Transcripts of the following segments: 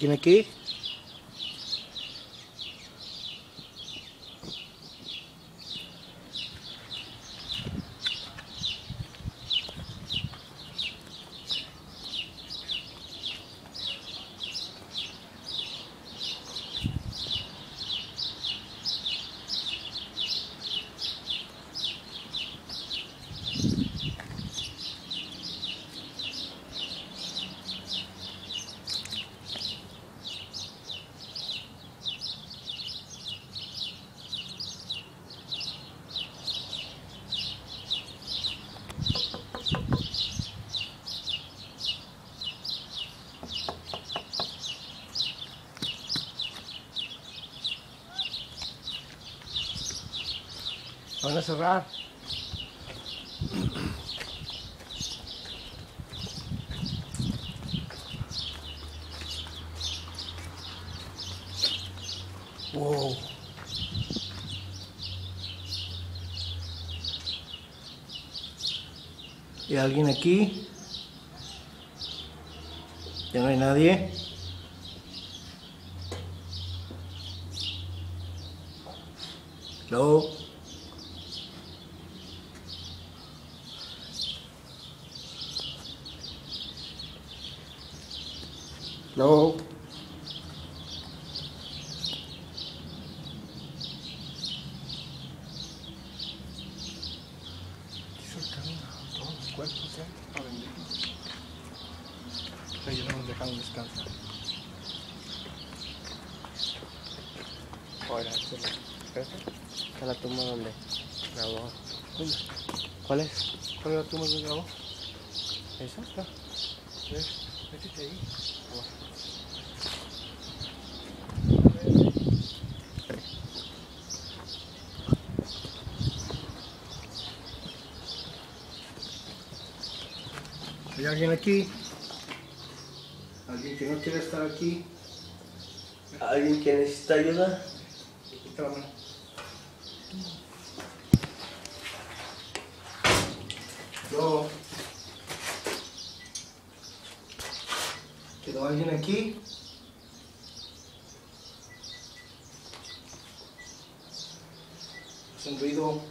¿Alguien aquí? Van a cerrar. Wow. ¿Y alguien aquí? ¿Ya no hay nadie? Hello. Hello. Soltaron a todos los cuerpos, a venderlos. Ellos no nos dejaron descansar. Ahora, ¿esta es la tumba donde grabó? ¿Dónde? ¿Cuál es? ¿Cuál es la tumba que grabó? ¿Esa? Está. Métete ahí. ¿Hay alguien aquí? ¿Alguien que no quiere estar aquí? ¿Alguien que necesita ayuda? Quita la mano. No. ¿Quedó alguien aquí? Es un ruido.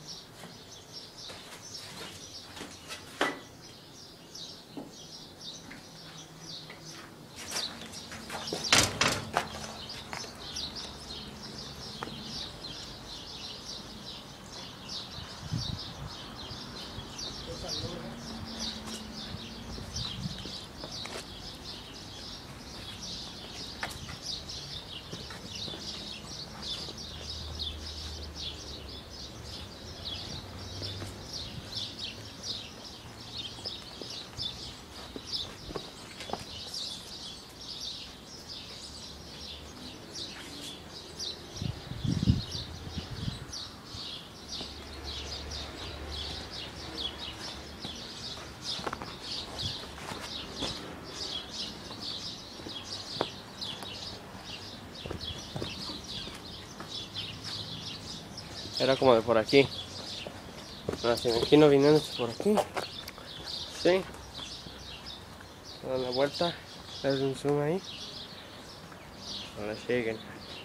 Era como de por aquí. No, si me imagino viniendo por aquí. Sí. Dan la vuelta. Le un zoom ahí. Ahora siguen.